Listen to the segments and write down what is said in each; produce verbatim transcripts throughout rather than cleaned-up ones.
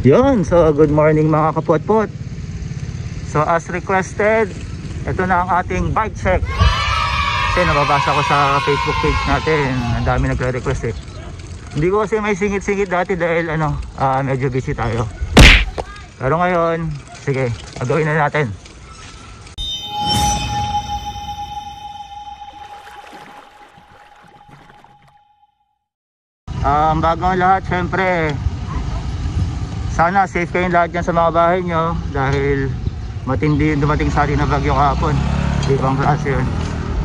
Yun, so good morning mga kapot-pot. So as requested, ito na ang ating bike check. Kasi nababasa ko sa Facebook page natin, ang dami nagre-request eh. Hindi ko kasi may singit-singit dati dahil ano, uh, medyo busy tayo. Pero ngayon, sige, gagawin na natin. Um, bago ang lahat, syempre sana safe kayong lahat dyan sa mga bahay nyo dahil matindi yung dumating sa atin na bagyo kahapon. Ibang klase yun.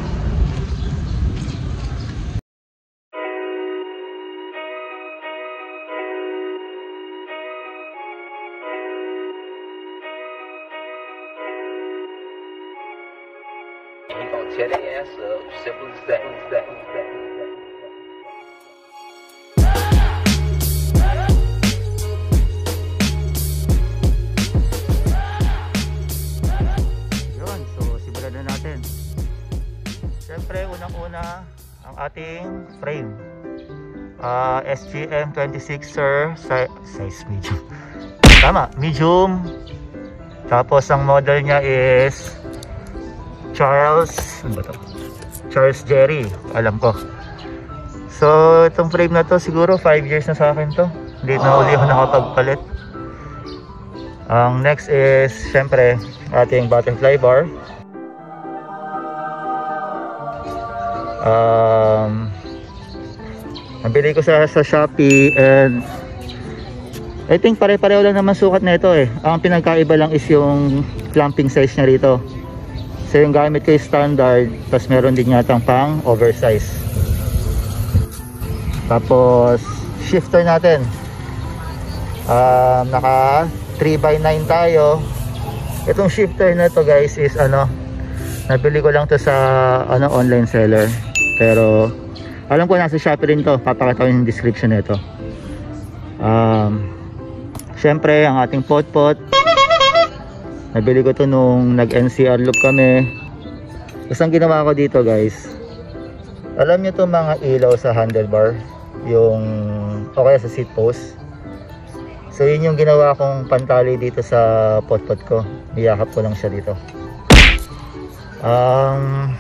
Tear their ass up, simple as that, that, that. Yun, so simulan na natin. Siyempre, unang-una ang ating frame. Uh, S G M twenty-sixer si size medium. Tama, medium. Tapos ang model niya is Charles, ano ba to? Charles Jerry, alam ko. So, itong frame na to siguro five years na sa akin to. Hindi na uli ako nakapagpalit. Ang next is, syempre, ating butterfly bar. Um, nabili ko sa, sa Shopee and I think pare-pareho lang naman sukat na ito eh. Ang pinagkaiba lang is yung clamping size niya rito. So yung gamit ko is standard, tapos meron din yatang pang oversize. Tapos shifter natin, um, naka three by nine tayo. Itong shifter na to guys is ano, nabili ko lang to sa ano, online seller. Pero alam ko nasa Shopee rin to, papakita ko yung description nito. Um, Syempre ang ating pot-pot, nabili ko to nung nag-N C R loop kami. Tapos ang ginawa ko dito guys, alam nyo to mga ilaw sa handlebar, yung o kaya sa seat post. So yun yung ginawa kong pantali dito sa pot-pot ko. Niyakap ko lang siya dito. Um,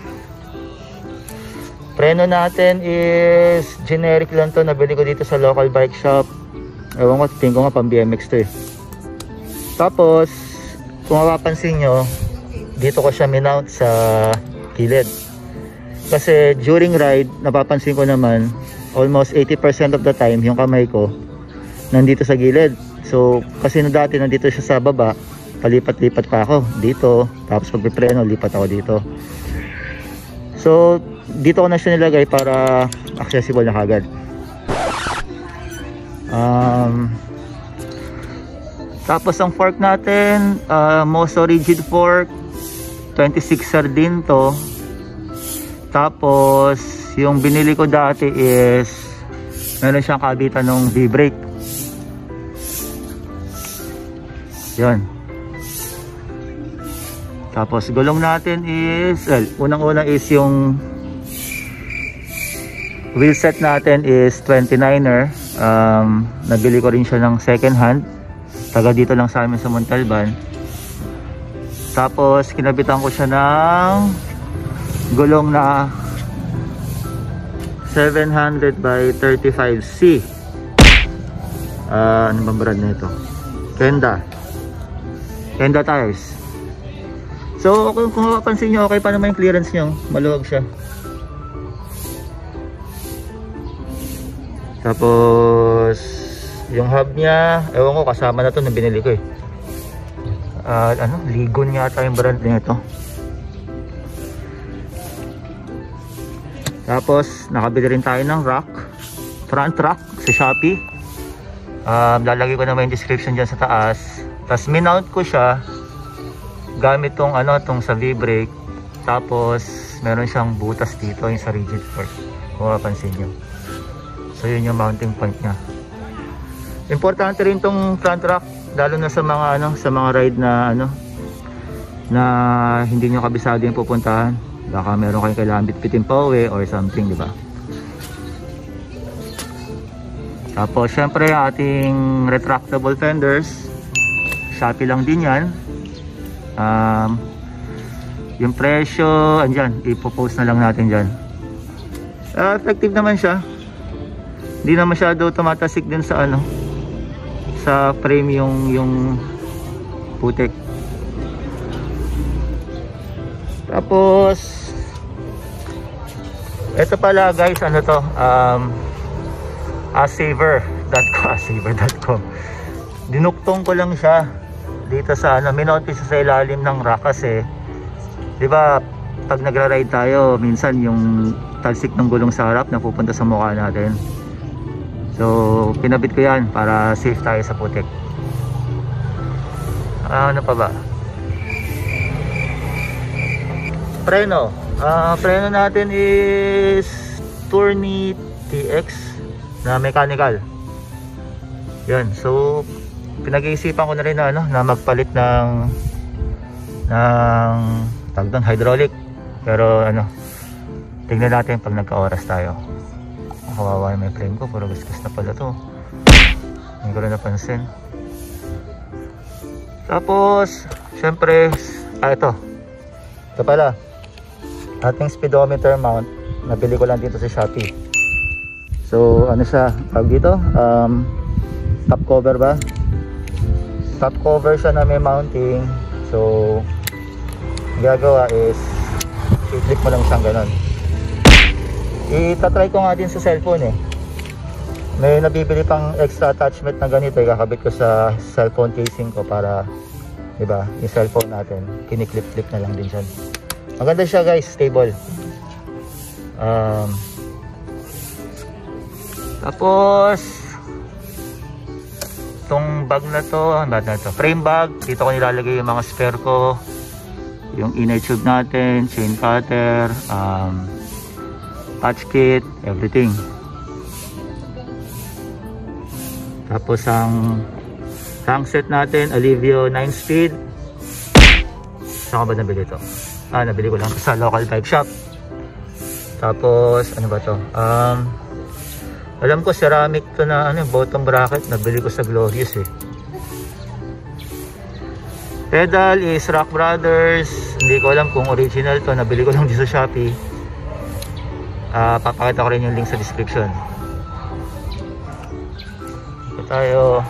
preno natin is generic lang to, nabili ko dito sa local bike shop. Ewan ko, tingin ko nga pang B M X to eh. Tapos kung mapapansin nyo, dito ko siya minount sa gilid. Kasi during ride, napapansin ko naman, almost eighty percent of the time, yung kamay ko, nandito sa gilid. So, kasi no dati nandito siya sa baba, palipat-lipat pa ako dito. Tapos pag pipreno, lipat ako dito. So, dito ko na siya nilagay para accessible na kagad. Um... Tapos ang fork natin, uh, Moso rigid fork, twenty-sixer din to. Tapos yung binili ko dati is meron siyang kabitan ng V-brake. Yan. Tapos gulong natin is, well, unang-una is yung wheel set natin is twenty-niner. Um, nabili ko rin siya ng second hand. Taga dito lang sa amin sa Montalban. Tapos kinabitan ko siya ng gulong na seven hundred by thirty-five C. Uh, ano bang brand na ito? Kenda. Kenda tires. So kung, kung mapapansin nyo, okay pa naman yung clearance nyo. Maluwag siya. Tapos yung hub niya, ewan ko, kasama na to na binili ko eh. Uh, ano, Ligon yata yung brand nito. Tapos nakabili rin tayo ng rack, front rack sa Shopee. Um, lalagay ko naman yung description dyan sa taas. Tapos minount ko siya gamit tong ano, tong sa V-brake. Tapos meron siyang butas dito yung sa rigid fork, kung mapansin nyo. So yun yung mounting point niya. Importante rin tong front rack, lalo na sa mga ano, sa mga ride na ano na hindi nyo kabisado yung pupuntahan. Baka meron kayong kailangan bitbitin pa uwi or something, di ba? Tapos syempre ating retractable fenders, Shopee lang din yan. um, Yung presyo andyan, ipopost na lang natin dyan. uh, Effective naman siya, hindi na masyado tumatasik din sa ano, sa frame yung, yung putik. Tapos ito pala guys, ano to, um, asaver dot com asaver dot com. Dinuktong ko lang siya dito sa ano, minount siya sa ilalim ng rack kasi di ba pag nagra-ride tayo minsan yung talsik ng gulong sa harap na pupunta sa mukha natin. So pinabit ko yan para safe tayo sa putik. Uh, ano pa ba? Preno. Uh, preno natin is Tourney T X na mechanical. Yan. So pinag-iisipan ko na rin na, ano, na magpalit ng ng tawag doon, hydraulic. Pero ano, tingnan natin pag nagka-oras tayo. Kawawa yung may frame ko, puro gasgas na pala to. Hindi ko rin napansin. Tapos syempre, ah ito ito pala ating speedometer mount, nabili ko lang dito sa Shopee. So ano siya, tawag dito, um, top cover ba? Top cover siya na may mounting. So gagawa is i-click mo lang siyang ganon. Itatry ko nga din sa cellphone eh. May nabibili pang extra attachment na ganito, ikakabit ko sa cellphone casing ko para, diba, yung cellphone natin kiniklip-clip na lang din siya. Maganda siya guys, stable. um, Tapos itong bag na to, ano na to, frame bag, dito ko nilalagay yung mga spare ko, yung inner tube natin, chain cutter, um, patch kit, everything. Tapos ang crankset natin, Alivio nine speed. Saan ko ba nabili ito? Ah, nabili ko lang sa local bike shop. Tapos ano ba to? Um, alam ko ceramic to na ano, bottom bracket, nabili ko sa Glorious eh. Pedal is Rock Brothers, hindi ko alam kung original to, nabili ko lang dito sa Shopee. Uh, papakita ko rin yung link sa description. Ito tayo.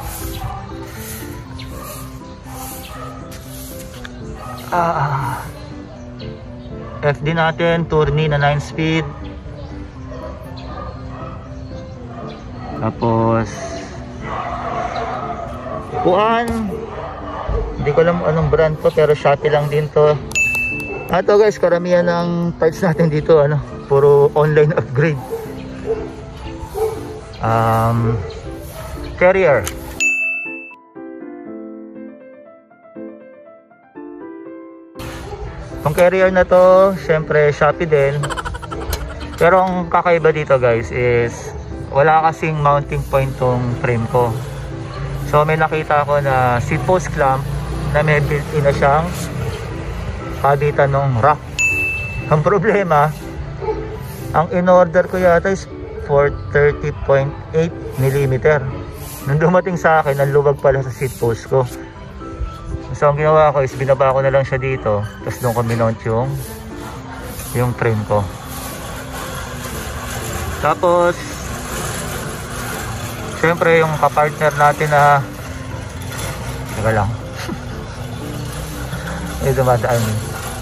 Ah, F D natin, Tourney na nine speed. Tapos upuan, hindi ko alam anong brand to, pero Shopee lang din to. Ito guys, karamihan ng parts natin dito ano, puro online upgrade. um, Carrier, itong carrier na to syempre Shopee din, pero ang kakaiba dito guys is wala kasing mounting point tong frame ko. So may nakita ko na seat post clamp na may built-in na siyang kabitan ng rack. Ang problema, ang in-order ko yata is for thirty point eight millimeter. Nung dumating sa akin, ang luwag pala sa seat post ko. So ang ginawa ko is binaba ko na lang siya dito, tapos doon ko minount yung yung frame ko. Tapos syempre yung kapartner natin na teka lang ay dumadaan eh.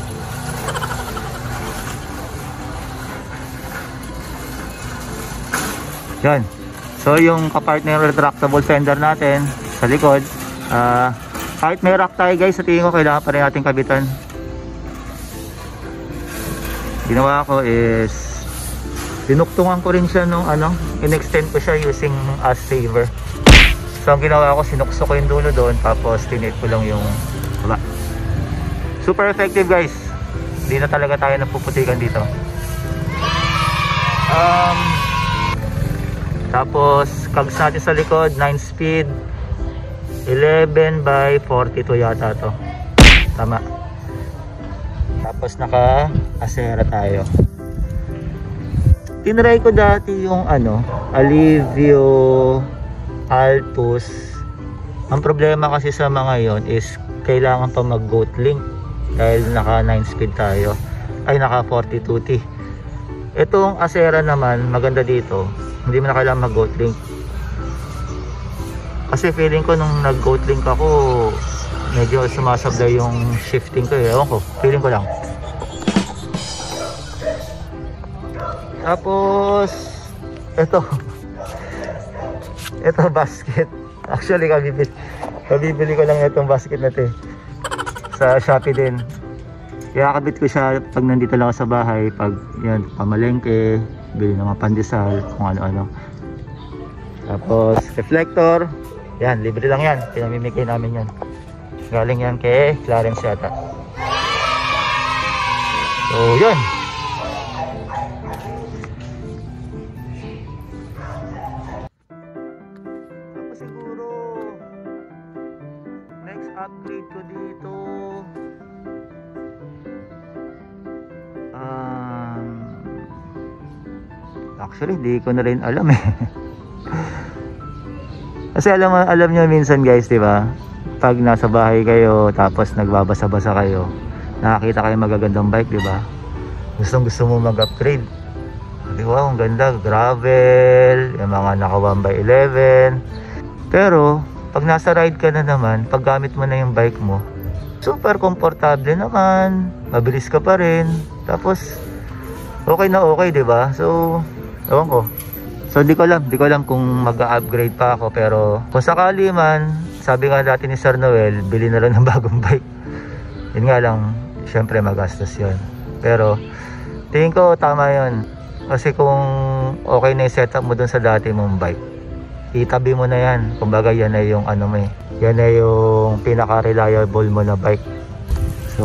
Yan. So yung kapartner retractable fender natin sa likod, uh, kahit may rack tayo guys, sa tingin ko kailangan pa rin natin kabitan. Ginawa ko is dinuktungan ko rin siya nung ano, in-extend ko siya using as saver. So ang ginawa ko, sinukso ko yung dulo doon, tapos tinate ko lang yung baba. Super effective guys. Hindi na talaga tayo napuputikan dito. Um, tapos cogs natin sa likod, nine speed, eleven by forty-two yata to. Tama. Tapos naka Acera tayo. Tinry ko dati yung ano, Alivio Altus. Ang problema kasi sa mga yon is kailangan pa mag goat link dahil naka nine speed tayo, ay naka forty-two T. Itong Acera naman maganda dito, hindi mo na kailangan mag goat link. Kasi feeling ko nung nag goat link ako, medyo sumasablay yung shifting ko eh. Ewan ko, feeling ko lang. Tapos ito ito basket. Actually kabibili, kabibili ko lang itong basket na ito eh, sa Shopee din. Kaya kabit ko siya pag nandito lang ako sa bahay, pag yan pamalengke, bili ng mga pandesal, kung ano-ano. Tapos reflector, yan libre lang yan, pinamimigay namin yan, galing yan kay Clarence yata. So yun, tapos siguro next upgrade ko dito, um, actually di ko na rin alam eh. Kasi alam alam niyo minsan guys, 'di ba? Pag nasa bahay kayo tapos nagbabasa-basa kayo, nakakita kayo magagandang bike, 'di ba? Gustong-gusto mo mag-upgrade. 'Di ba? Ang ganda, gravel, yung mga naka one by eleven. Pero pag nasa ride ka na naman, pag gamit mo na yung bike mo, super komportable naman, mabilis ka pa rin. Tapos okay na okay, 'di ba? So, ewan ko. So di ko alam, di ko alam kung mag-upgrade pa ako, pero kung sakali man, sabi nga dati ni Sir Noel, bili na lang ng bagong bike. Yun nga lang, syempre magastos yun. Pero tingin ko tama yun. Kasi kung okay na yung setup mo dun sa dati mong bike, itabi mo na yan. Kumbaga yan na yung ano mo eh. Yan na yung pinaka-reliable mo na bike. So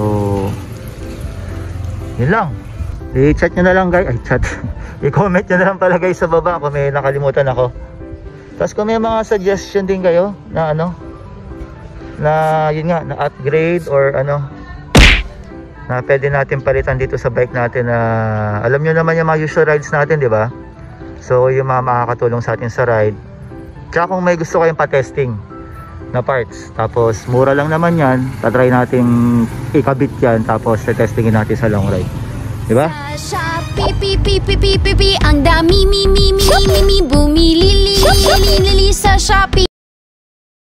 yun lang. I-chat nyo na lang guys. Ay chat. I-comment nyo na lang pala guys sa baba kung may nakalimutan ako. Tapos kung may mga suggestion din kayo na ano, na yun nga, na upgrade or ano, na pwede natin palitan dito sa bike natin, na alam nyo naman yung mga usual rides natin, di ba? So yung mga makakatulong sa atin sa ride. Tsaka kung may gusto kayong pa-testing na parts, tapos mura lang naman yan, tatry natin ikabit yan, tapos testingin natin sa long ride, di ba? Pipi pipi pipi pipi, ang dami mi mi mi mi mi bumili li li li li sa Shopee.